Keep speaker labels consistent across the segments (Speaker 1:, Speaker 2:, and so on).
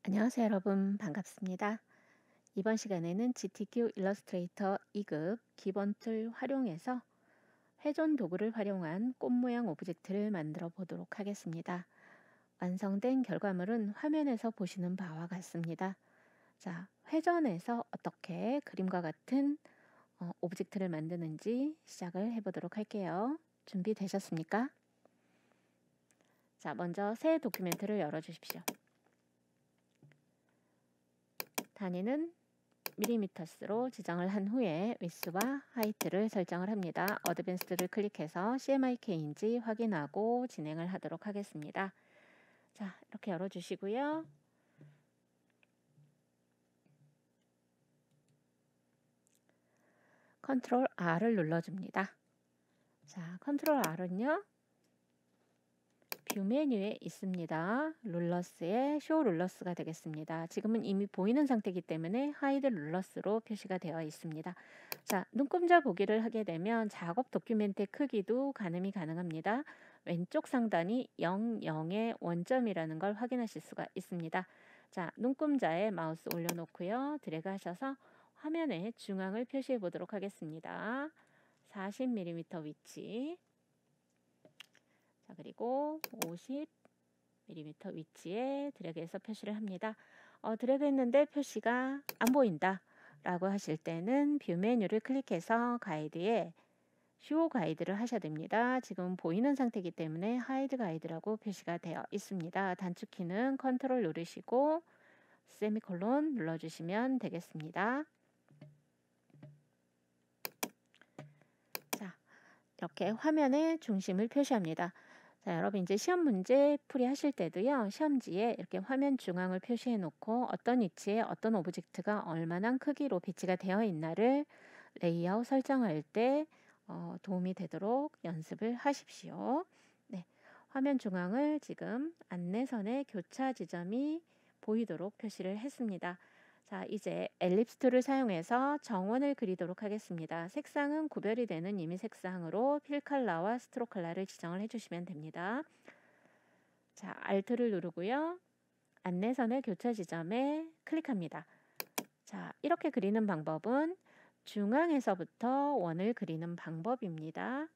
Speaker 1: 안녕하세요 여러분 반갑습니다. 이번 시간에는 GTQ 일러스트레이터 2급 기본 툴 활용해서 회전 도구를 활용한 꽃 모양 오브젝트를 만들어 보도록 하겠습니다. 완성된 결과물은 화면에서 보시는 바와 같습니다. 자, 회전해서 어떻게 그림과 같은 오브젝트를 만드는지 시작을 해보도록 할게요. 준비되셨습니까? 자, 먼저 새 도큐멘트를 열어주십시오. 단위는 밀리미터스로 지정을 한 후에 위스와 하이트를 설정을 합니다. 어드밴스드를 클릭해서 CMYK인지 확인하고 진행을 하도록 하겠습니다. 자, 이렇게 열어주시고요. 컨트롤 R을 눌러줍니다. 자, 컨트롤 R은요. 뷰 메뉴에 있습니다. 룰러스의 쇼 룰러스가 되겠습니다. 지금은 이미 보이는 상태이기 때문에 하이드 룰러스로 표시가 되어 있습니다. 자, 눈금자 보기를 하게 되면 작업 도큐멘트의 크기도 가늠이 가능합니다. 왼쪽 상단이 0, 0의 원점이라는 걸 확인하실 수가 있습니다. 자, 눈금자에 마우스 올려놓고요. 드래그 하셔서 화면의 중앙을 표시해 보도록 하겠습니다. 40mm 위치. 자, 그리고 50mm 위치에 드래그해서 표시를 합니다. 드래그 했는데 표시가 안 보인다 라고 하실 때는 뷰 메뉴를 클릭해서 가이드에 쇼 가이드를 하셔야 됩니다. 지금 보이는 상태이기 때문에 하이드 가이드라고 표시가 되어 있습니다. 단축키는 컨트롤 누르시고 세미콜론 눌러주시면 되겠습니다. 자, 이렇게 화면의 중심을 표시합니다. 자, 여러분 이제 시험 문제 풀이 하실 때도요. 시험지에 이렇게 화면 중앙을 표시해 놓고 어떤 위치에 어떤 오브젝트가 얼마나 크기로 배치가 되어 있나를 레이아웃 설정할 때 도움이 되도록 연습을 하십시오. 네, 화면 중앙을 지금 안내선의 교차 지점이 보이도록 표시를 했습니다. 자, 이제 엘립스 툴을 사용해서 정원을 그리도록 하겠습니다. 색상은 구별이 되는 임의 색상으로 필 컬러와 스트로크 컬러를 지정을 해주시면 됩니다. 자, Alt를 누르고요. 안내선의 교차 지점에 클릭합니다. 자, 이렇게 그리는 방법은 중앙에서부터 원을 그리는 방법입니다.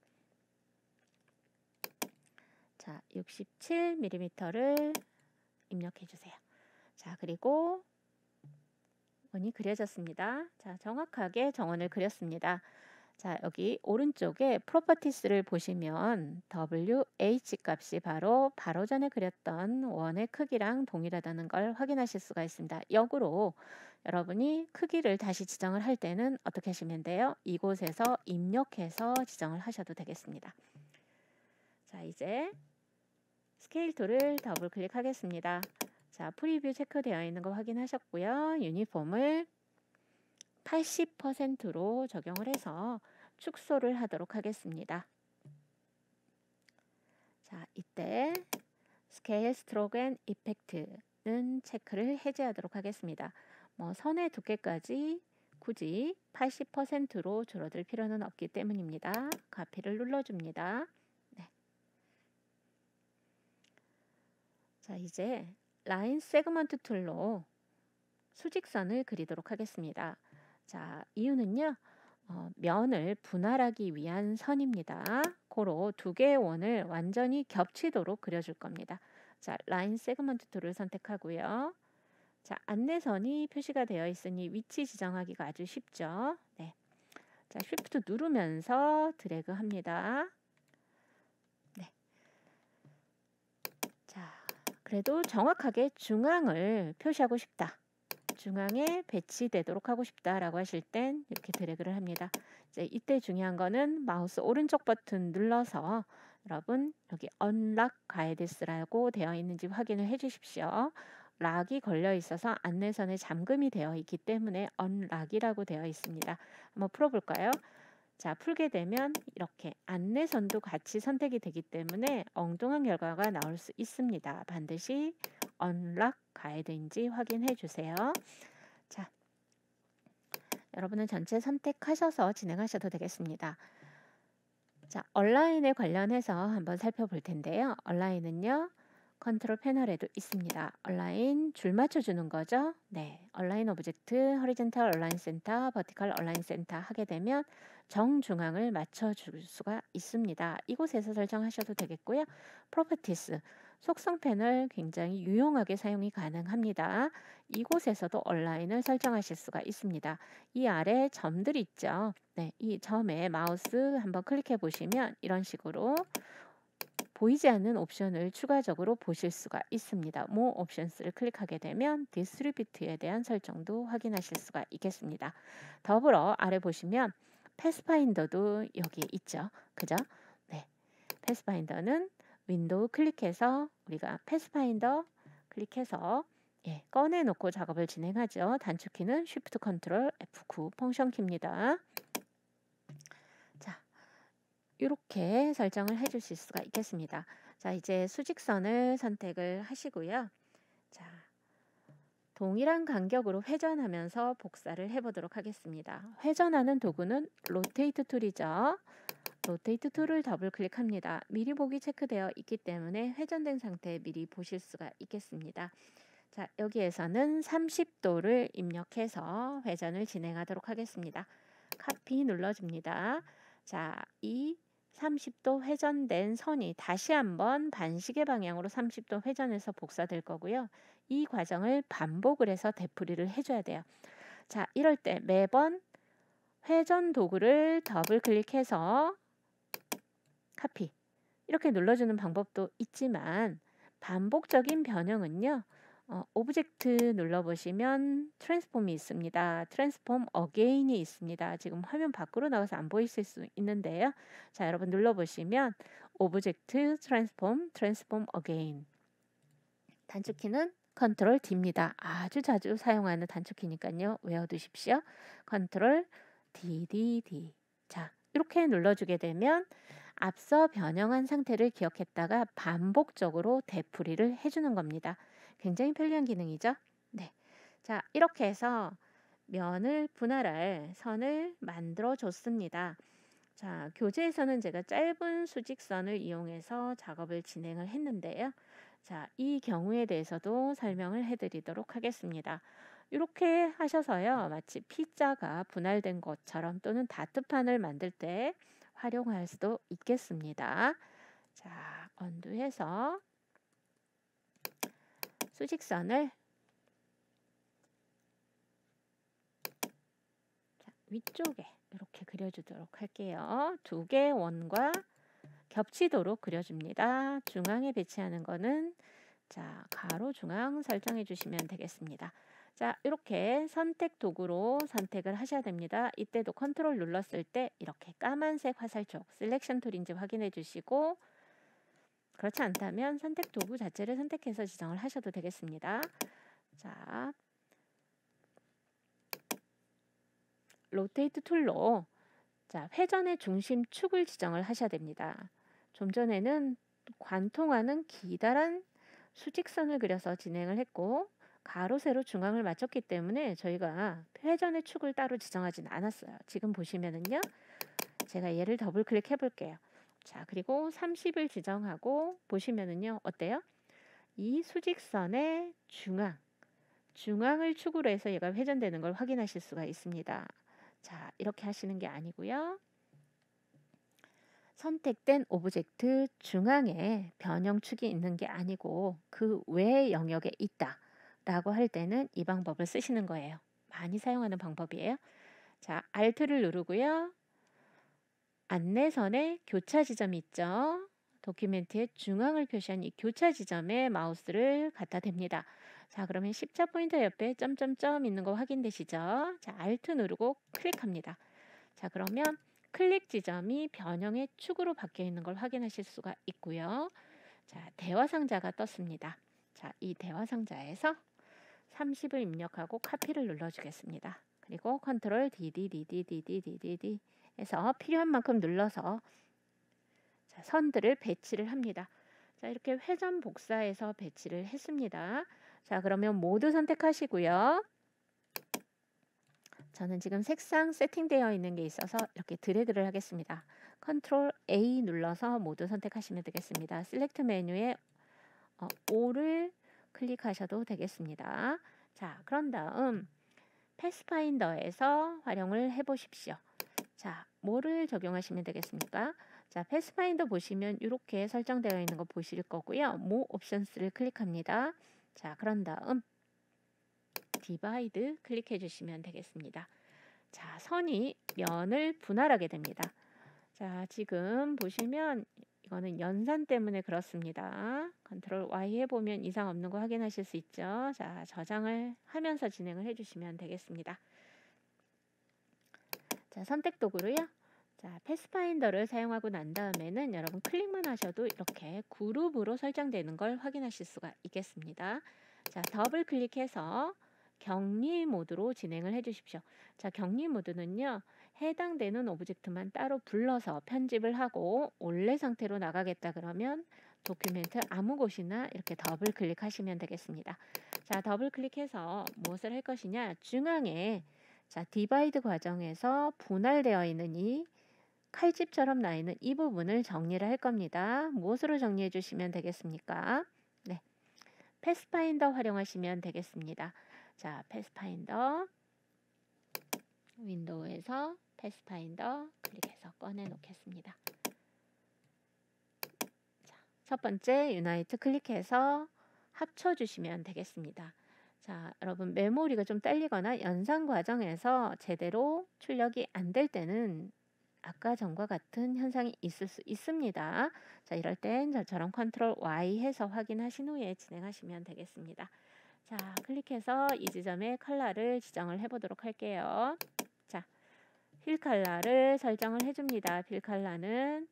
Speaker 1: 자, 67mm를 입력해 주세요. 자, 그리고 원이 그려졌습니다. 자, 정확하게 정원을 그렸습니다. 자, 여기 오른쪽에 프로퍼티스를 보시면 WH 값이 바로 전에 그렸던 원의 크기랑 동일하다는 걸 확인하실 수가 있습니다. 역으로 여러분이 크기를 다시 지정을 할 때는 어떻게 하시면 돼요? 이곳에서 입력해서 지정을 하셔도 되겠습니다. 자, 이제 스케일 툴을 더블 클릭하겠습니다. 자, 프리뷰 체크되어 있는 거 확인하셨고요. 유니폼을 80%로 적용을 해서 축소를 하도록 하겠습니다. 자, 이때 스케일 스트로크 앤 이펙트는 체크를 해제하도록 하겠습니다. 선의 두께까지 굳이 80%로 줄어들 필요는 없기 때문입니다. 카피를 눌러줍니다. 네. 자, 이제 라인 세그먼트 툴로 수직선을 그리도록 하겠습니다. 자, 이유는요. 면을 분할하기 위한 선입니다. 고로 두 개의 원을 완전히 겹치도록 그려줄 겁니다. 자, 라인 세그먼트 툴을 선택하고요. 자, 안내선이 표시가 되어 있으니 위치 지정하기가 아주 쉽죠. 네. 자, 쉬프트 누르면서 드래그 합니다. 네. 자, 그래도 정확하게 중앙을 표시하고 싶다. 중앙에 배치되도록 하고 싶다라고 하실 땐 이렇게 드래그를 합니다. 이제 이때 중요한 거는 마우스 오른쪽 버튼 눌러서 여러분 여기 Unlock Guides라고 되어 있는지 확인을 해 주십시오. 락이 걸려 있어서 안내선에 잠금이 되어 있기 때문에 Unlock이라고 되어 있습니다. 한번 풀어볼까요? 자, 풀게 되면 이렇게 안내선도 같이 선택이 되기 때문에 엉뚱한 결과가 나올 수 있습니다. 반드시 Unlock Guide인지 확인해 주세요. 자, 여러분은 전체 선택하셔서 진행하셔도 되겠습니다. 자, 얼라인에 관련해서 한번 살펴볼 텐데요. 얼라인은요, 컨트롤 패널에도 있습니다. 얼라인 줄 맞춰주는 거죠. 네, 얼라인 오브젝트, 허리젠탈 얼라인 센터, 버티컬 얼라인 센터 하게 되면 정중앙을 맞춰줄 수가 있습니다. 이곳에서 설정하셔도 되겠고요. 프로퍼티스, 속성 패널 굉장히 유용하게 사용이 가능합니다. 이곳에서도 얼라인을 설정하실 수가 있습니다. 이 아래 점들이 있죠. 네, 이 점에 마우스 한번 클릭해 보시면 이런 식으로 보이지 않는 옵션을 추가적으로 보실 수가 있습니다. More Options를 클릭하게 되면 디스트리뷰트에 대한 설정도 확인하실 수가 있겠습니다. 더불어 아래 보시면 패스파인더도 여기에 있죠. 그죠? 네, 패스파인더는 윈도우 클릭해서 우리가 패스파인더 클릭해서 꺼내놓고 작업을 진행하죠. 단축키는 Shift Ctrl F9 펑션 키입니다. 자, 이렇게 설정을 해 주실 수가 있겠습니다. 자, 이제 수직선을 선택을 하시고요. 자, 동일한 간격으로 회전하면서 복사를 해보도록 하겠습니다. 회전하는 도구는 로테이트 툴이죠. 로테이트 툴을 더블 클릭합니다. 미리 보기 체크되어 있기 때문에 회전된 상태에 미리 보실 수가 있겠습니다. 자, 여기에서는 30도를 입력해서 회전을 진행하도록 하겠습니다. 카피 눌러줍니다. 자, 이 30도 회전된 선이 다시 한번 반시계 방향으로 30도 회전해서 복사될 거고요. 이 과정을 반복을 해서 되풀이를 해줘야 돼요. 자, 이럴 때 매번 회전 도구를 더블 클릭해서 카피 이렇게 눌러주는 방법도 있지만 반복적인 변형은요. 오브젝트 눌러보시면 트랜스폼이 있습니다. 트랜스폼 어게인이 있습니다. 지금 화면 밖으로 나와서 안 보이실 수 있는데요. 자, 여러분 눌러보시면 오브젝트 트랜스폼 어게인 단축키는 컨트롤 D입니다. 아주 자주 사용하는 단축키니까요. 외워두십시오. 컨트롤 D. 자, 이렇게 눌러주게 되면 앞서 변형한 상태를 기억했다가 반복적으로 되풀이를 해주는 겁니다. 굉장히 편리한 기능이죠. 네. 자, 이렇게 해서 면을 분할할 선을 만들어 줬습니다. 자, 교재에서는 제가 짧은 수직선을 이용해서 작업을 진행을 했는데요. 자, 이 경우에 대해서도 설명을 해드리도록 하겠습니다. 이렇게 하셔서요, 마치 피자가 분할된 것처럼 또는 다트판을 만들 때 활용할 수도 있겠습니다. 자, 언두해서 수직선을 위쪽에 이렇게 그려주도록 할게요. 두 개의 원과 겹치도록 그려줍니다. 중앙에 배치하는 거는 자, 가로 중앙 설정해 주시면 되겠습니다. 자, 이렇게 선택 도구로 선택을 하셔야 됩니다. 이때도 컨트롤 눌렀을 때 이렇게 까만색 화살촉 셀렉션 툴인지 확인해 주시고 그렇지 않다면 선택 도구 자체를 선택해서 지정을 하셔도 되겠습니다. 자, 로테이트 툴로 자, 회전의 중심 축을 지정을 하셔야 됩니다. 좀 전에는 관통하는 기다란 수직선을 그려서 진행을 했고 가로 세로 중앙을 맞췄기 때문에 저희가 회전의 축을 따로 지정하진 않았어요. 지금 보시면은요. 제가 얘를 더블 클릭해 볼게요. 자, 그리고 30을 지정하고 보시면은요. 어때요? 이 수직선의 중앙을 축으로 해서 얘가 회전되는 걸 확인하실 수가 있습니다. 자, 이렇게 하시는 게 아니고요. 선택된 오브젝트 중앙에 변형축이 있는 게 아니고 그 외의 영역에 있다 라고 할 때는 이 방법을 쓰시는 거예요. 많이 사용하는 방법이에요. 자, Alt를 누르고요. 안내선에 교차 지점이 있죠. 도큐멘트의 중앙을 표시한 이 교차 지점에 마우스를 갖다 댑니다. 자, 그러면 십자 포인터 옆에 점점점 있는 거 확인되시죠? 자, Alt 누르고 클릭합니다. 자, 그러면 클릭 지점이 변형의 축으로 바뀌어 있는 걸 확인하실 수가 있고요. 자, 대화 상자가 떴습니다. 자, 이 대화 상자에서 30을 입력하고 카피를 눌러주겠습니다. 그리고 컨트롤 DD 해서 필요한 만큼 눌러서 자, 선들을 배치를 합니다. 자, 이렇게 회전 복사해서 배치를 했습니다. 자, 그러면 모두 선택하시고요. 저는 지금 색상 세팅되어 있는 게 있어서 이렇게 드래그를 하겠습니다. 컨트롤 A 눌러서 모두 선택하시면 되겠습니다. 셀렉트 메뉴에 O를 클릭하셔도 되겠습니다. 자, 그런 다음 패스파인더에서 활용을 해보십시오. 자, 뭐를 적용하시면 되겠습니까? 자, 패스파인더 보시면 이렇게 설정되어 있는 거 보실 거고요. More 옵션스를 클릭합니다. 자, 그런 다음 디바이드 클릭해 주시면 되겠습니다. 자, 선이 면을 분할하게 됩니다. 자, 지금 보시면 이거는 연산 때문에 그렇습니다. 컨트롤 Y 해보면 이상 없는 거 확인하실 수 있죠. 자, 저장을 하면서 진행을 해주시면 되겠습니다. 자, 선택 도구로요. 자, 패스파인더를 사용하고 난 다음에는 여러분 클릭만 하셔도 이렇게 그룹으로 설정되는 걸 확인하실 수가 있겠습니다. 자, 더블 클릭해서 격리 모드로 진행을 해 주십시오. 자, 격리 모드는요. 해당되는 오브젝트만 따로 불러서 편집을 하고 원래 상태로 나가겠다 그러면 도큐멘트 아무 곳이나 이렇게 더블 클릭하시면 되겠습니다. 자, 더블 클릭해서 무엇을 할 것이냐? 중앙에 자, 디바이드 과정에서 분할되어 있는 이 칼집처럼 나 있는 이 부분을 정리를 할 겁니다. 무엇으로 정리해 주시면 되겠습니까? 네, 패스파인더 활용하시면 되겠습니다. 자, 패스파인더 윈도우에서 패스파인더 클릭해서 꺼내 놓겠습니다. 자, 첫 번째 유나이트 클릭해서 합쳐 주시면 되겠습니다. 자, 여러분 메모리가 좀 딸리거나 연산 과정에서 제대로 출력이 안 될 때는 아까 전과 같은 현상이 있을 수 있습니다. 자, 이럴 땐 저처럼 컨트롤 Y 해서 확인하신 후에 진행하시면 되겠습니다. 자, 클릭해서 이 지점에 컬러를 지정을 해보도록 할게요. 자, 필 컬러를 설정을 해줍니다. 필 컬러는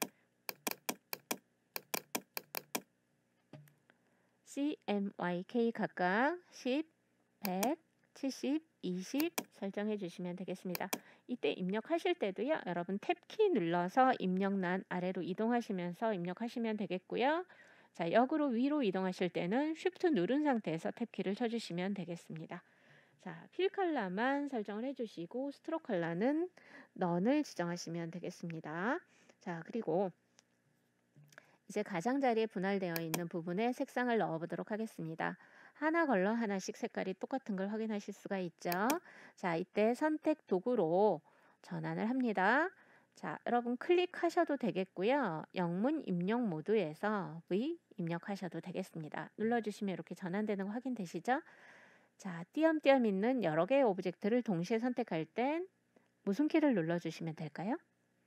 Speaker 1: CMYK 각각 10, 100, 70, 20 설정해 주시면 되겠습니다. 이때 입력하실 때도요. 여러분 탭키 눌러서 입력란 아래로 이동하시면서 입력하시면 되겠고요. 자, 역으로 위로 이동하실 때는 Shift 누른 상태에서 탭키를 쳐주시면 되겠습니다. 자, 필 컬러만 설정을 해주시고 스트로크 컬러는 넌을 지정하시면 되겠습니다. 자, 그리고 이제 가장자리에 분할되어 있는 부분에 색상을 넣어보도록 하겠습니다. 하나 걸러 하나씩 색깔이 똑같은 걸 확인하실 수가 있죠. 자, 이때 선택 도구로 전환을 합니다. 자, 여러분 클릭하셔도 되겠고요. 영문 입력 모드에서 V 입력하셔도 되겠습니다. 눌러주시면 이렇게 전환되는 거 확인되시죠? 자, 띄엄띄엄 있는 여러 개의 오브젝트를 동시에 선택할 땐 무슨 키를 눌러주시면 될까요?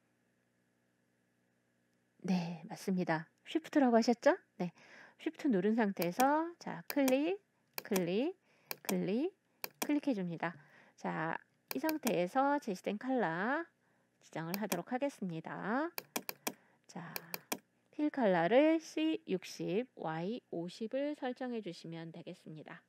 Speaker 1: 네, 맞습니다. 쉬프트라고 하셨죠? 네, 쉬프트 누른 상태에서 자, 클릭, 클릭, 클릭, 클릭해 줍니다. 자, 이 상태에서 제시된 컬러 지정을 하도록 하겠습니다. 자, 필 컬러를 C60, Y50을 설정해 주시면 되겠습니다.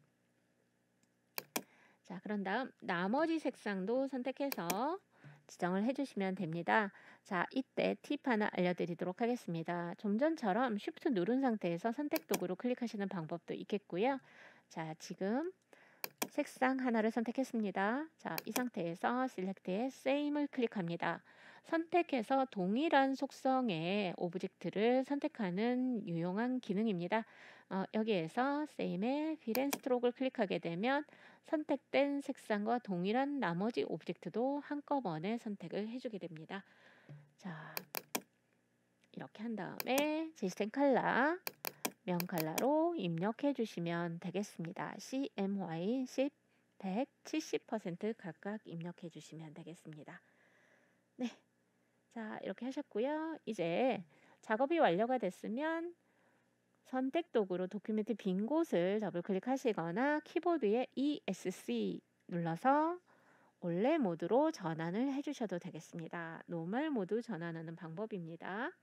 Speaker 1: 자, 그런 다음 나머지 색상도 선택해서 지정을 해주시면 됩니다. 자, 이때 팁 하나 알려드리도록 하겠습니다. 좀 전처럼 Shift 누른 상태에서 선택 도구로 클릭하시는 방법도 있겠고요. 자, 지금 색상 하나를 선택했습니다. 자, 이 상태에서 Select에 Same을 클릭합니다. 선택해서 동일한 속성의 오브젝트를 선택하는 유용한 기능입니다. 여기에서 Same의 Fill and Stroke를 클릭하게 되면 선택된 색상과 동일한 나머지 오브젝트도 한꺼번에 선택을 해주게 됩니다. 자, 이렇게 한 다음에 제시된 컬러 면 컬러로 입력해 주시면 되겠습니다. CMY 10, 100, 70% 각각 입력해 주시면 되겠습니다. 네, 자, 이렇게 하셨고요. 이제 작업이 완료가 됐으면 선택 도구로 도큐멘트 빈 곳을 더블 클릭하시거나 키보드에 ESC 눌러서 원래 모드로 전환을 해주셔도 되겠습니다. 노멀 모드 전환하는 방법입니다.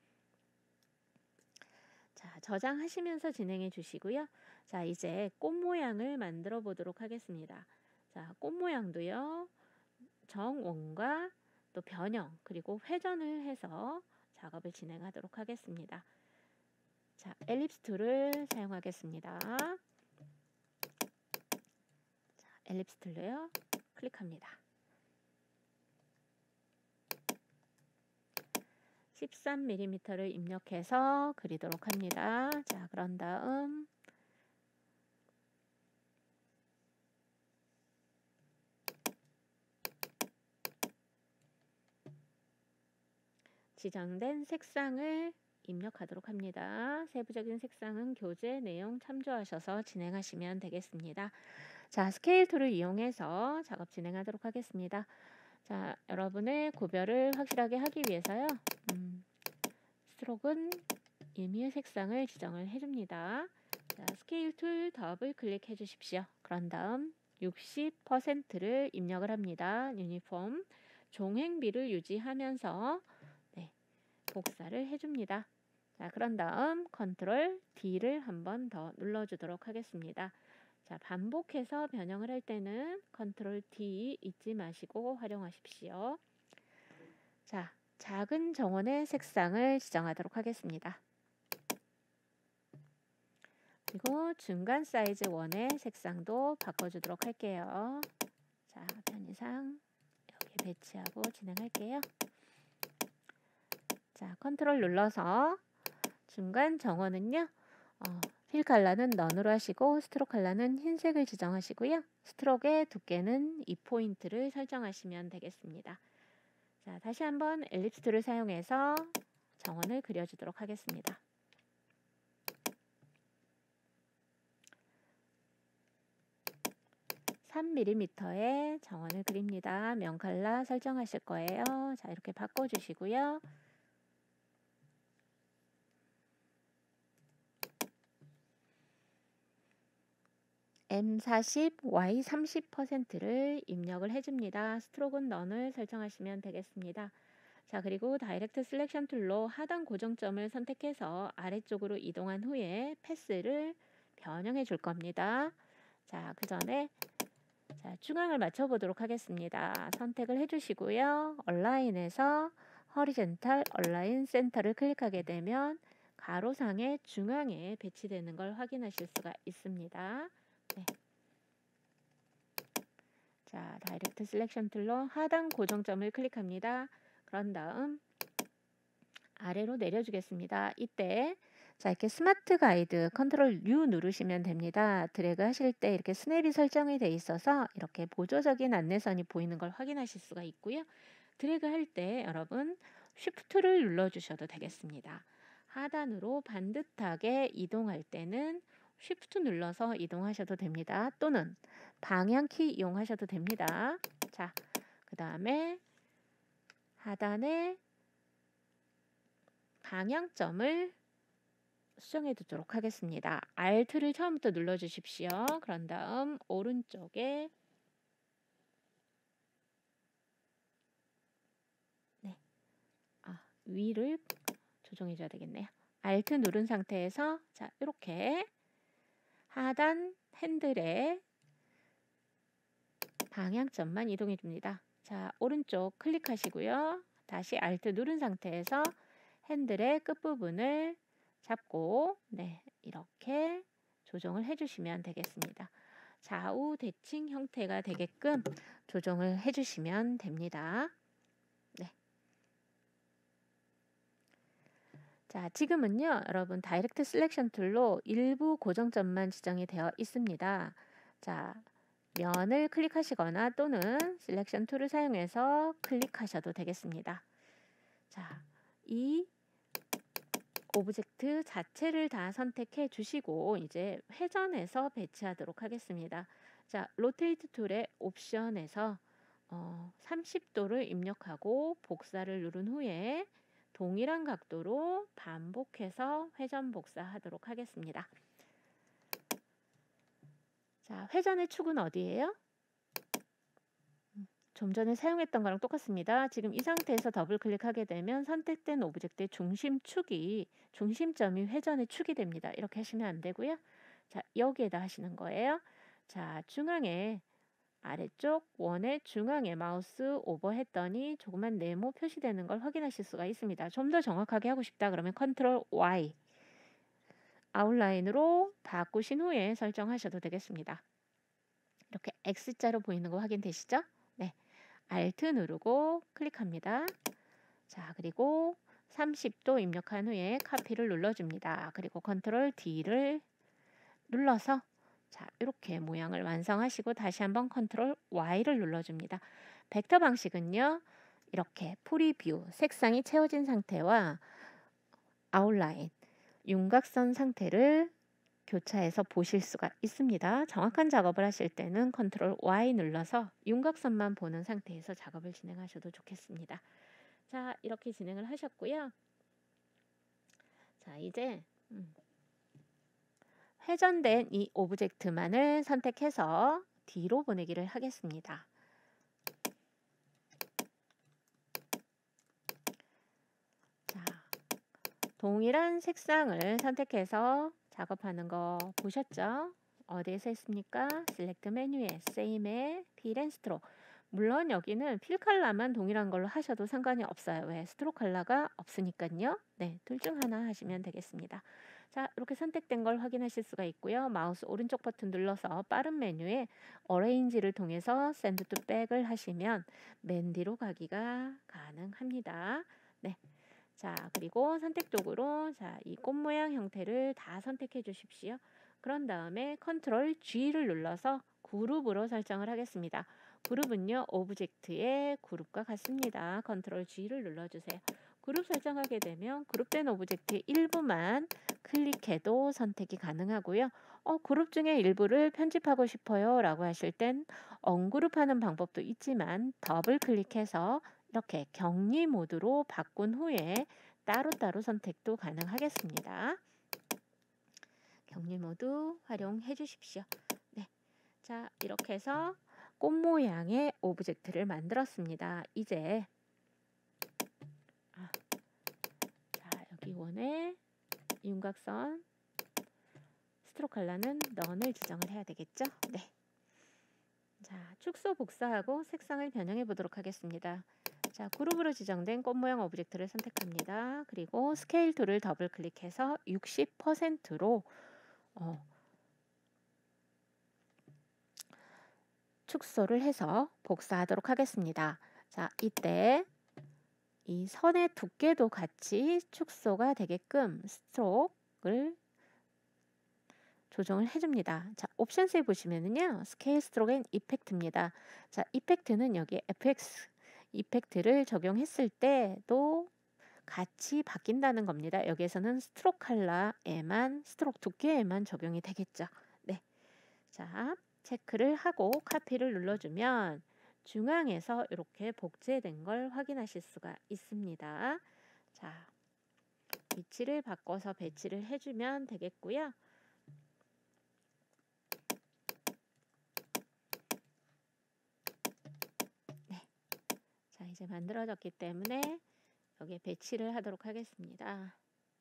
Speaker 1: 자, 저장하시면서 진행해 주시고요. 자, 이제 꽃 모양을 만들어 보도록 하겠습니다. 자, 꽃 모양도요. 정원과 또 변형 그리고 회전을 해서 작업을 진행하도록 하겠습니다. 자, 엘립스 툴을 사용하겠습니다. 자, 엘립스 툴로요. 클릭합니다. 13mm를 입력해서 그리도록 합니다. 자, 그런 다음 지정된 색상을 입력하도록 합니다. 세부적인 색상은 교재 내용 참조하셔서 진행하시면 되겠습니다. 자, 스케일 툴을 이용해서 작업 진행하도록 하겠습니다. 자, 여러분의 구별을 확실하게 하기 위해서요. 스트로크는 임의의 색상을 지정을 해줍니다. 자, 스케일 툴 더블 클릭해 주십시오. 그런 다음 60%를 입력을 합니다. 유니폼 종횡비를 유지하면서 복사를 해줍니다. 자, 그런 다음 컨트롤 D를 한 번 더 눌러주도록 하겠습니다. 자, 반복해서 변형을 할 때는 컨트롤 D 잊지 마시고 활용하십시오. 자, 작은 정원의 색상을 지정하도록 하겠습니다. 그리고 중간 사이즈 원의 색상도 바꿔주도록 할게요. 자, 편의상 여기 배치하고 진행할게요. 자, 컨트롤 눌러서 중간 정원은요. 필 컬러는 넌으로 하시고 스트로크 컬러는 흰색을 지정하시고요. 스트로크의 두께는 2포인트를 설정하시면 되겠습니다. 자, 다시 한번 엘립스 툴을 사용해서 정원을 그려주도록 하겠습니다. (3mm의) 정원을 그립니다. 면 컬러 설정하실 거예요. 자, 이렇게 바꿔주시고요. M40, Y 30%를 입력을 해줍니다. 스트로크는 넌을 설정하시면 되겠습니다. 자, 그리고 다이렉트 셀렉션 툴로 하단 고정점을 선택해서 아래쪽으로 이동한 후에 패스를 변형해 줄 겁니다. 자, 그 전에 중앙을 맞춰 보도록 하겠습니다. 선택을 해주시고요. 얼라인에서 허리젠탈 얼라인 센터를 클릭하게 되면 가로상의 중앙에 배치되는 걸 확인하실 수가 있습니다. 네. 자, 다이렉트 셀렉션 툴로 하단 고정점을 클릭합니다. 그런 다음 아래로 내려주겠습니다. 이때 자, 이렇게 스마트 가이드 컨트롤 U 누르시면 됩니다. 드래그 하실 때 이렇게 스냅이 설정이 돼 있어서 이렇게 보조적인 안내선이 보이는 걸 확인하실 수가 있고요. 드래그 할 때 여러분 쉬프트를 눌러주셔도 되겠습니다. 하단으로 반듯하게 이동할 때는 쉬프트 눌러서 이동하셔도 됩니다. 또는 방향키 이용하셔도 됩니다. 자, 그 다음에 하단에 방향점을 수정해 두도록 하겠습니다. Alt를 처음부터 눌러 주십시오. 그런 다음 오른쪽에 위를 조정해 줘야 되겠네요. Alt 누른 상태에서 자, 이렇게 하단 핸들에 방향점만 이동해 줍니다. 자, 오른쪽 클릭하시고요. 다시 Alt 누른 상태에서 핸들의 끝부분을 잡고 이렇게 조정을 해주시면 되겠습니다. 좌우 대칭 형태가 되게끔 조정을 해주시면 됩니다. 네. 자, 지금은요, 여러분 다이렉트 셀렉션 툴로 일부 고정점만 지정이 되어 있습니다. 자, 면을 클릭하시거나 또는 셀렉션 툴을 사용해서 클릭하셔도 되겠습니다. 자, 이 오브젝트 자체를 다 선택해 주시고 이제 회전해서 배치하도록 하겠습니다. 자, 로테이트 툴의 옵션에서 30도를 입력하고 복사를 누른 후에 동일한 각도로 반복해서 회전 복사하도록 하겠습니다. 자, 회전의 축은 어디예요? 좀 전에 사용했던 거랑 똑같습니다. 지금 이 상태에서 더블 클릭하게 되면 선택된 오브젝트의 중심점이 회전의 축이 됩니다. 이렇게 하시면 안 되고요. 자, 여기에다 하시는 거예요. 자, 중앙에 아래쪽 원의 중앙에 마우스 오버했더니 조그만 네모 표시되는 걸 확인하실 수가 있습니다. 좀 더 정확하게 하고 싶다 그러면 컨트롤 Y 아웃라인으로 바꾸신 후에 설정하셔도 되겠습니다. 이렇게 X자로 보이는 거 확인되시죠? 네. Alt 누르고 클릭합니다. 자, 그리고 30도 입력한 후에 카피를 눌러줍니다. 그리고 컨트롤 D를 눌러서 자, 이렇게 모양을 완성하시고 다시 한번 컨트롤 Y를 눌러줍니다. 벡터 방식은요. 이렇게 프리뷰, 색상이 채워진 상태와 아웃라인, 윤곽선 상태를 교차해서 보실 수가 있습니다. 정확한 작업을 하실 때는 컨트롤 Y 눌러서 윤곽선만 보는 상태에서 작업을 진행하셔도 좋겠습니다. 자, 이렇게 진행을 하셨고요. 자, 이제 회전된 이 오브젝트만을 선택해서 뒤로 보내기를 하겠습니다. 자, 동일한 색상을 선택해서 작업하는 거 보셨죠? 어디에서 했습니까? 셀렉트 메뉴에 Same에 Fill and Stroke. 물론 여기는 필 컬러만 동일한 걸로 하셔도 상관이 없어요. 왜? 스트로크 컬러가 없으니까요. 네, 둘 중 하나 하시면 되겠습니다. 자, 이렇게 선택된 걸 확인하실 수가 있고요. 마우스 오른쪽 버튼 눌러서 빠른 메뉴에 Arrange를 통해서 Send to Back을 하시면 맨 뒤로 가기가 가능합니다. 네. 자, 그리고 선택적으로 자, 이 꽃 모양 형태를 다 선택해 주십시오. 그런 다음에 컨트롤 G를 눌러서 그룹으로 설정을 하겠습니다. 그룹은요, 오브젝트의 그룹과 같습니다. 컨트롤 G를 눌러주세요. 그룹 설정하게 되면 그룹된 오브젝트의 일부만 클릭해도 선택이 가능하고요. 그룹 중에 일부를 편집하고 싶어요 라고 하실 땐 언그룹하는 방법도 있지만 더블 클릭해서 이렇게 격리 모드로 바꾼 후에 따로따로 선택도 가능하겠습니다. 격리 모드 활용해 주십시오. 네. 자, 이렇게 해서 꽃 모양의 오브젝트를 만들었습니다. 이제 자, 여기 원의 윤곽선 스트로크 컬러는 넌을 지정을 해야 되겠죠? 네. 자, 축소 복사하고 색상을 변형해 보도록 하겠습니다. 자, 그룹으로 지정된 꽃 모양 오브젝트를 선택합니다. 그리고 스케일 툴을 더블 클릭해서 60%로 축소를 해서 복사하도록 하겠습니다. 자, 이때 이 선의 두께도 같이 축소가 되게끔 스트로크를 조정을 해줍니다. 자, 옵션스에 보시면은요, 스케일 스트로크 앤 이펙트입니다. 자, 이펙트는 여기 FX 이펙트를 적용했을 때도 같이 바뀐다는 겁니다. 여기에서는 스트로크 컬러에만, 스트로크 두께에만 적용이 되겠죠. 네. 자, 체크를 하고 카피를 눌러주면 중앙에서 이렇게 복제된 걸 확인하실 수가 있습니다. 자, 위치를 바꿔서 배치를 해주면 되겠고요. 네. 자, 이제 만들어졌기 때문에 여기에 배치를 하도록 하겠습니다.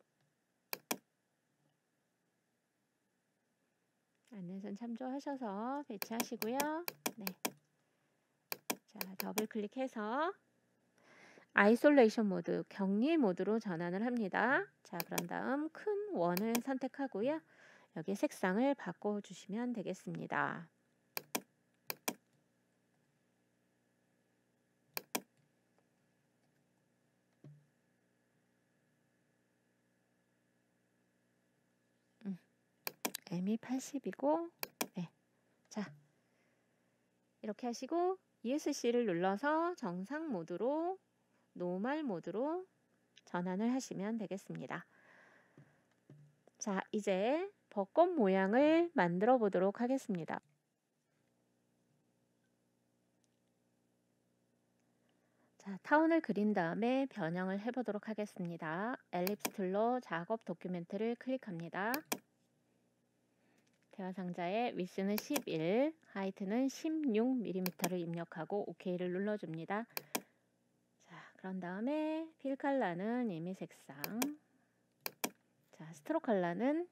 Speaker 1: 안내선 참조하셔서 배치하시고요. 네. 자, 더블 클릭해서 아이솔레이션 모드, 격리 모드로 전환을 합니다. 자, 그런 다음 큰 원을 선택하고요. 여기 색상을 바꿔주시면 되겠습니다. M이 80이고, 네. 자, 이렇게 하시고 ESC를 눌러서 정상 모드로, 노멀 모드로 전환을 하시면 되겠습니다. 자, 이제 벚꽃 모양을 만들어 보도록 하겠습니다. 자, 타운을 그린 다음에 변형을 해보도록 하겠습니다. 엘립스 툴로 작업 도큐멘트를 클릭합니다. 대화 상자에 위스는 11, 하이트는 16mm를 입력하고 OK를 눌러줍니다. 자, 그런 다음에 필 컬러는 이미 색상, 자, 스트로크 컬러는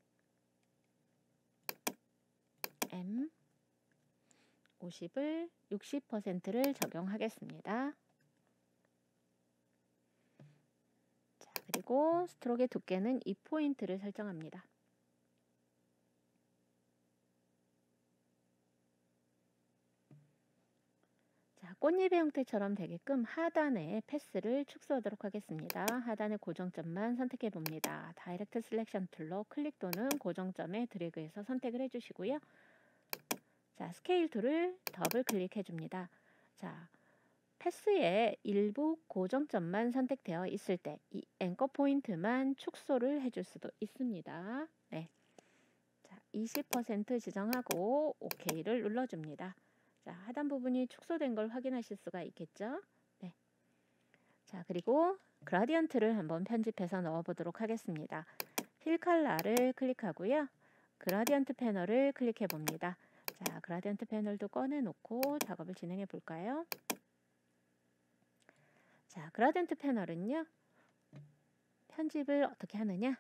Speaker 1: M 50을 60%를 적용하겠습니다. 자, 그리고 스트로크의 두께는 2포인트를 설정합니다. 자, 자, 꽃잎의 형태처럼 되게끔 하단에 패스를 축소하도록 하겠습니다. 하단의 고정점만 선택해 봅니다. 다이렉트 셀렉션 툴로 클릭 또는 고정점에 드래그해서 선택을 해주시고요. 자, 스케일 툴을 더블 클릭해 줍니다. 자, 패스의 일부 고정점만 선택되어 있을 때 이 앵커 포인트만 축소를 해줄 수도 있습니다. 네. 자, 20% 지정하고 OK를 눌러줍니다. 자, 하단 부분이 축소된 걸 확인하실 수가 있겠죠? 네. 자, 그리고 그라디언트를 한번 편집해서 넣어보도록 하겠습니다. 필 컬러를 클릭하고요. 그라디언트 패널을 클릭해 봅니다. 자, 그라디언트 패널도 꺼내놓고 작업을 진행해 볼까요? 자, 그라디언트 패널은요. 편집을 어떻게 하느냐?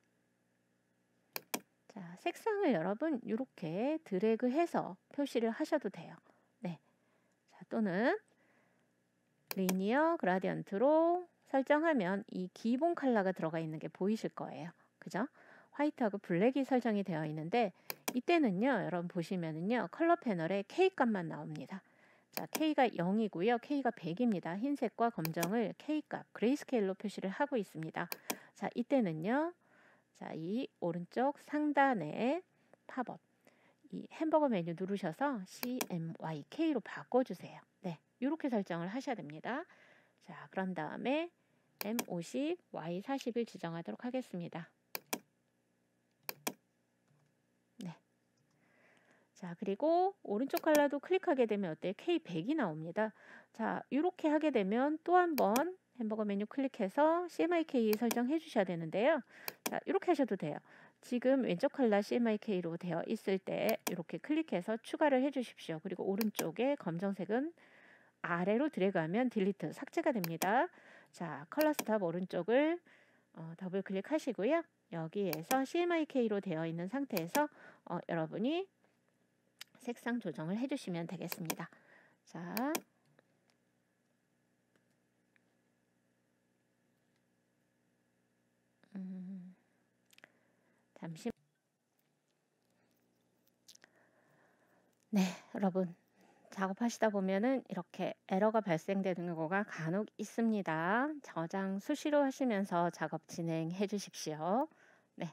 Speaker 1: 자, 색상을 여러분 이렇게 드래그해서 표시를 하셔도 돼요. 네. 자, 또는 리니어 그라디언트로 설정하면 이 기본 컬러가 들어가 있는 게 보이실 거예요. 그죠? 화이트하고 블랙이 설정이 되어 있는데 이때는요. 여러분 보시면은요. 컬러 패널에 K 값만 나옵니다. 자, K가 0이고요. K가 100입니다. 흰색과 검정을 K 값, 그레이스케일로 표시를 하고 있습니다. 자, 이때는요. 자, 이 오른쪽 상단에 팝업 이 햄버거 메뉴 누르셔서 CMYK로 바꿔주세요. 네, 이렇게 설정을 하셔야 됩니다. 자, 그런 다음에 M50, Y40을 지정하도록 하겠습니다. 네. 자, 그리고 오른쪽 컬러도 클릭하게 되면 어때요? K100이 나옵니다. 자, 이렇게 하게 되면 또 한번 햄버거 메뉴 클릭해서 CMYK 설정해 주셔야 되는데요. 자, 이렇게 하셔도 돼요. 지금 왼쪽 컬러 CMYK로 되어 있을 때 이렇게 클릭해서 추가를 해 주십시오. 그리고 오른쪽에 검정색은 아래로 드래그하면 딜리트, 삭제가 됩니다. 자, 컬러 스탑 오른쪽을 더블 클릭하시고요. 여기에서 CMYK로 되어 있는 상태에서 여러분이 색상 조정을 해주시면 되겠습니다. 자, 잠시. 네, 여러분 작업하시다 보면은 이렇게 에러가 발생되는 경우가 간혹 있습니다. 저장 수시로 하시면서 작업 진행해 주십시오. 네.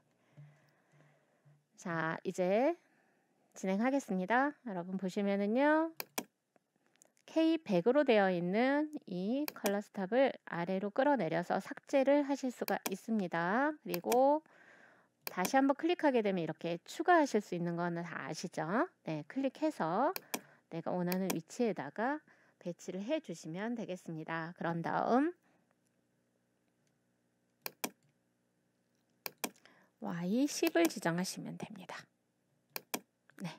Speaker 1: 자, 이제 진행하겠습니다. 여러분 보시면은요. K100으로 되어 있는 이 컬러 스탑을 아래로 끌어내려서 삭제를 하실 수가 있습니다. 그리고 다시 한번 클릭하게 되면 이렇게 추가하실 수 있는 거는 다 아시죠? 네, 클릭해서 내가 원하는 위치에다가 배치를 해 주시면 되겠습니다. 그런 다음 Y10을 지정하시면 됩니다. 네.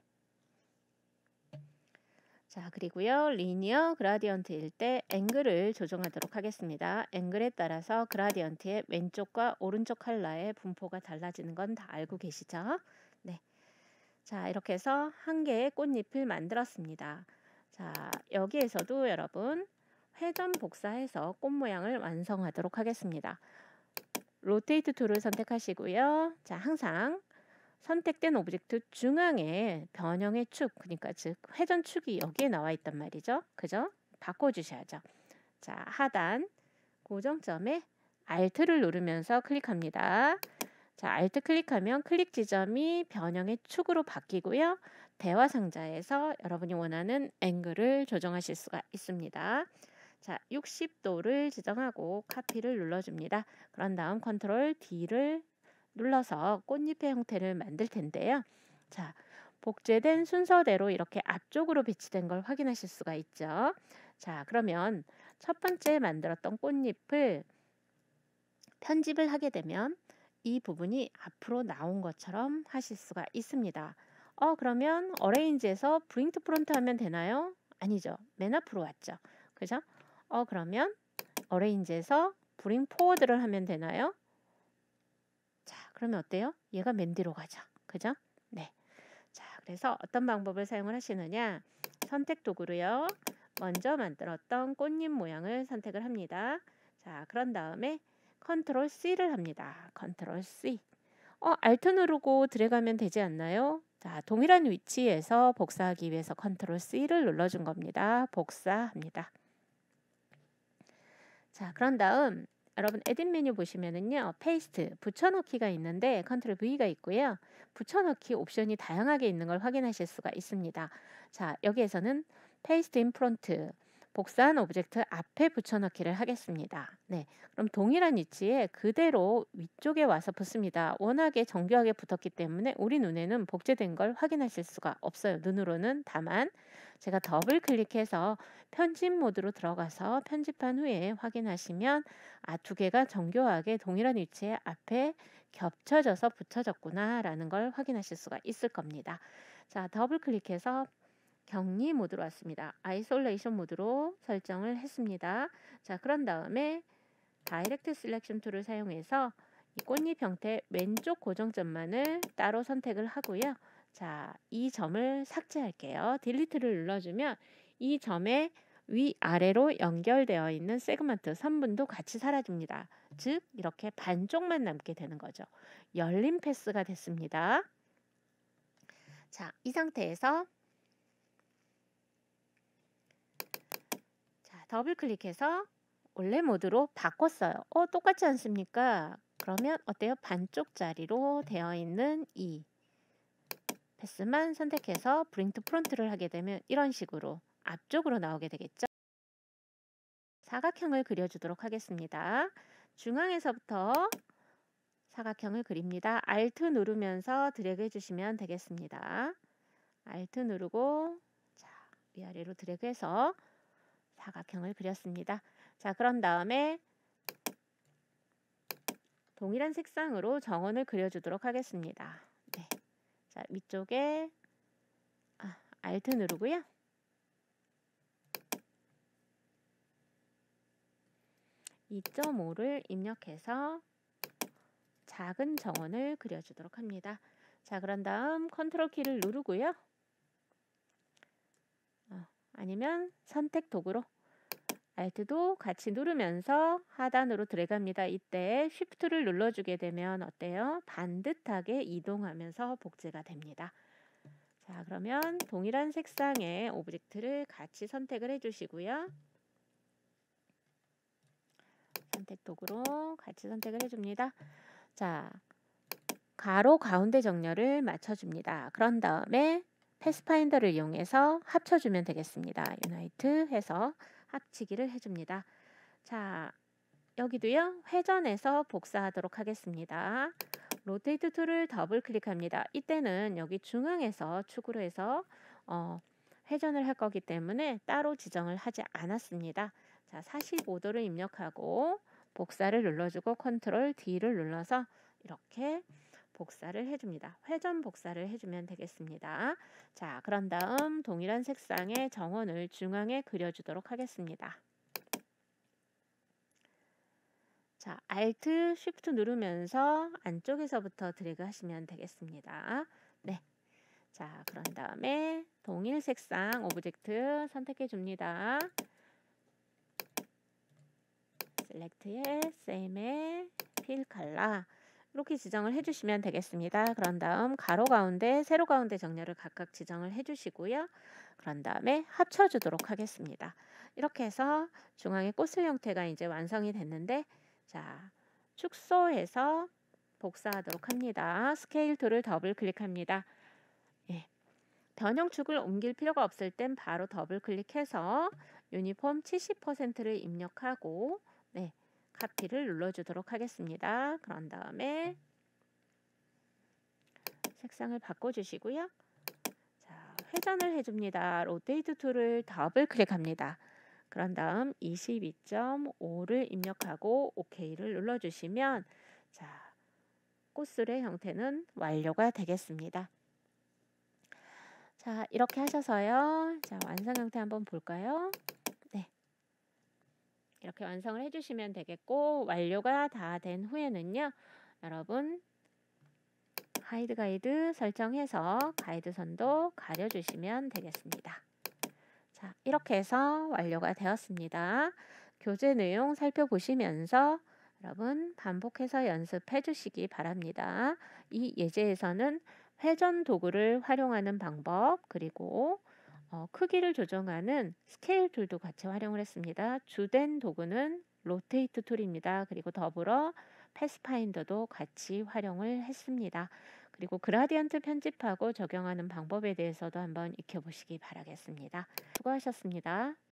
Speaker 1: 자, 그리고요. 리니어 그라디언트일 때 앵글을 조정하도록 하겠습니다. 앵글에 따라서 그라디언트의 왼쪽과 오른쪽 컬러의 분포가 달라지는 건 다 알고 계시죠? 네. 자, 이렇게 해서 한 개의 꽃잎을 만들었습니다. 자, 여기에서도 여러분 회전 복사해서 꽃 모양을 완성하도록 하겠습니다. 로테이트 툴을 선택하시고요. 자, 항상 선택된 오브젝트 중앙에 변형의 축, 그러니까 즉 회전축이 여기에 나와 있단 말이죠. 그죠? 바꿔주셔야죠. 자, 하단 고정점에 Alt를 누르면서 클릭합니다. 자, Alt 클릭하면 클릭 지점이 변형의 축으로 바뀌고요. 대화 상자에서 여러분이 원하는 앵글을 조정하실 수가 있습니다. 자, 60도를 지정하고 카피를 눌러줍니다. 그런 다음 컨트롤 D를 눌러서 꽃잎의 형태를 만들 텐데요. 자, 복제된 순서대로 이렇게 앞쪽으로 배치된 걸 확인하실 수가 있죠. 자, 그러면 첫 번째 만들었던 꽃잎을 편집을 하게 되면 이 부분이 앞으로 나온 것처럼 하실 수가 있습니다. 그러면 어레인지에서 브링 투 프론트 하면 되나요? 아니죠. 맨 앞으로 왔죠. 그죠? 그러면 어레인지에서 브링 포워드를 하면 되나요? 자, 그러면 어때요? 얘가 맨 뒤로 가죠. 그죠? 네. 자, 그래서 어떤 방법을 사용을 하시느냐? 선택 도구로요. 먼저 만들었던 꽃잎 모양을 선택을 합니다. 자, 그런 다음에 컨트롤 C를 합니다. 컨트롤 C. Alt 누르고 드래그하면 되지 않나요? 자, 동일한 위치에서 복사하기 위해서 컨트롤 C를 눌러준 겁니다. 복사합니다. 자, 그런 다음 여러분 에딧 메뉴 보시면은요, 페이스트, 붙여넣기가 있는데 컨트롤 V가 있고요. 붙여넣기 옵션이 다양하게 있는 걸 확인하실 수가 있습니다. 자, 여기에서는 페이스트 인 프론트, 복사한 오브젝트 앞에 붙여넣기를 하겠습니다. 네, 그럼 동일한 위치에 그대로 위쪽에 와서 붙습니다. 워낙에 정교하게 붙었기 때문에 우리 눈에는 복제된 걸 확인하실 수가 없어요. 눈으로는. 다만 제가 더블 클릭해서 편집 모드로 들어가서 편집한 후에 확인하시면 두 개가 정교하게 동일한 위치에 앞에 겹쳐져서 붙여졌구나 라는 걸 확인하실 수가 있을 겁니다. 자, 더블 클릭해서 격리 모드로 왔습니다. 아이솔레이션 모드로 설정을 했습니다. 자, 그런 다음에 다이렉트 셀렉션 툴을 사용해서 이 꽃잎 형태 왼쪽 고정점만을 따로 선택을 하고요. 자, 이 점을 삭제할게요. 딜리트를 눌러주면 이 점에 위아래로 연결되어 있는 세그먼트 선분도 같이 사라집니다. 즉 이렇게 반쪽만 남게 되는 거죠. 열린 패스가 됐습니다. 자, 이 상태에서 자, 더블 클릭해서 원래 모드로 바꿨어요. 똑같지 않습니까? 그러면 어때요? 반쪽짜리로 되어 있는 이 패스만 선택해서 브링 투 프론트를 하게 되면 이런 식으로 앞쪽으로 나오게 되겠죠. 사각형을 그려주도록 하겠습니다. 중앙에서부터 사각형을 그립니다. Alt 누르면서 드래그 해주시면 되겠습니다. Alt 누르고 자, 위아래로 드래그해서 사각형을 그렸습니다. 자, 그런 다음에 동일한 색상으로 정원을 그려주도록 하겠습니다. 네. 자, 위쪽에 Alt 누르고요. (2.5를) 입력해서 작은 정원을 그려주도록 합니다. 자, 그런 다음 컨트롤 키를 누르고요. 아니면 선택 도구로 Alt도 같이 누르면서 하단으로 드래그합니다. 이때 Shift를 눌러주게 되면 어때요? 반듯하게 이동하면서 복제가 됩니다. 자, 그러면 동일한 색상의 오브젝트를 같이 선택을 해주시고요. 선택 도구로 같이 선택을 해줍니다. 자, 가로 가운데 정렬을 맞춰줍니다. 그런 다음에 패스파인더를 이용해서 합쳐주면 되겠습니다. 유나이트 해서 합치기를 해줍니다. 자, 여기도요. 회전해서 복사하도록 하겠습니다. 로테이트 툴을 더블 클릭합니다. 이때는 여기 중앙에서 축으로 해서 회전을 할 거기 때문에 따로 지정을 하지 않았습니다. 자, 45도를 입력하고 복사를 눌러주고 컨트롤 D를 눌러서 이렇게 복사를 해줍니다. 회전 복사를 해주면 되겠습니다. 자, 그런 다음 동일한 색상의 정원을 중앙에 그려주도록 하겠습니다. 자, Alt, Shift 누르면서 안쪽에서부터 드래그 하시면 되겠습니다. 네. 자, 그런 다음에 동일 색상 오브젝트 선택해 줍니다. 셀렉트에 Same에 Fill Color 이렇게 지정을 해주시면 되겠습니다. 그런 다음 가로 가운데, 세로 가운데 정렬을 각각 지정을 해주시고요. 그런 다음에 합쳐주도록 하겠습니다. 이렇게 해서 중앙의 꽃술 형태가 이제 완성이 됐는데 자, 축소해서 복사하도록 합니다. 스케일 툴을 더블 클릭합니다. 예. 변형축을 옮길 필요가 없을 땐 바로 더블 클릭해서 유니폼 70%를 입력하고 네, 카피를 눌러주도록 하겠습니다. 그런 다음에 색상을 바꿔주시고요. 자, 회전을 해줍니다. 로테이트 툴을 더블 클릭합니다. 그런 다음 22.5를 입력하고 OK를 눌러주시면 자, 꽃술의 형태는 완료가 되겠습니다. 자, 이렇게 하셔서요. 자, 완성 형태 한번 볼까요? 네. 이렇게 완성을 해주시면 되겠고 완료가 다 된 후에는요. 여러분 하이드 가이드 설정해서 가이드 선도 가려주시면 되겠습니다. 자, 이렇게 해서 완료가 되었습니다. 교재 내용 살펴보시면서 여러분 반복해서 연습해 주시기 바랍니다. 이 예제에서는 회전 도구를 활용하는 방법, 그리고 크기를 조정하는 스케일 툴도 같이 활용을 했습니다. 주된 도구는 로테이트 툴입니다. 그리고 더불어 패스파인더도 같이 활용을 했습니다. 그리고 그라디언트 편집하고 적용하는 방법에 대해서도 한번 익혀보시기 바라겠습니다. 수고하셨습니다.